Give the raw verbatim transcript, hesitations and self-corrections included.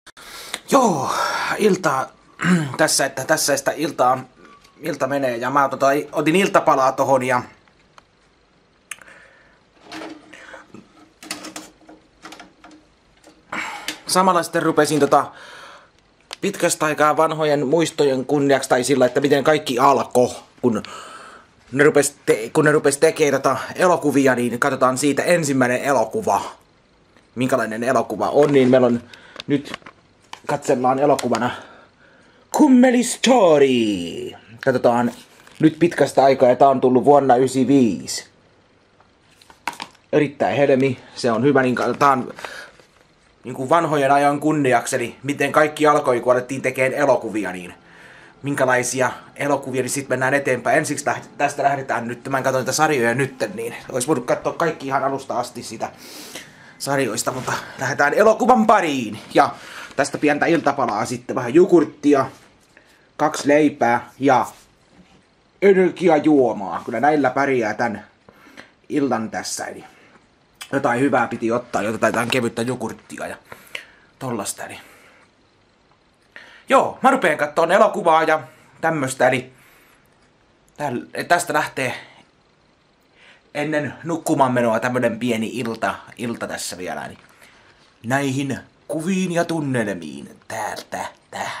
Joo, iltaa tässä, että tässä sitä iltaa, ilta menee ja mä tota, otin iltapalaa tohon ja samalla sitten rupesin tota pitkästä aikaa vanhojen muistojen kunniaksi tai sillä, että miten kaikki alkoi, kun ne rupes, te kun ne rupes tekemään tota elokuvia, niin katsotaan siitä ensimmäinen elokuva. Minkälainen elokuva on, niin meillä on nyt katsellaan elokuvana Kummeli Story. Katsotaan nyt pitkästä aikaa ja tää on tullut vuonna yhdeksänkymmentäviisi. Erittäin helmi, se on hyvä, niin katsotaan niin kuin vanhojen ajan kunniaksi, eli miten kaikki alkoi, kun alettiin tekemään elokuvia, niin minkälaisia elokuvia, niin sitten mennään eteenpäin. Ensiksi tästä lähdetään nyt, mä en katso niitä sarjoja nytten, niin olisi voinut katsoa kaikki ihan alusta asti sitä sarjoista, mutta lähdetään elokuvan pariin. Ja tästä pientä iltapalaa sitten vähän jogurttia, kaksi leipää ja energiajuomaa. Kyllä näillä pärjää tän illan tässä, eli jotain hyvää piti ottaa, jotain kevyttä jogurttia ja tollasta, eli joo, mä rupeen kattoon elokuvaa ja tämmöstä, eli tästä lähtee ennen nukkumaan menoa tämmönen pieni ilta, ilta tässä vielä, niin näihin kuviin ja tunnelmiin täältä tähän.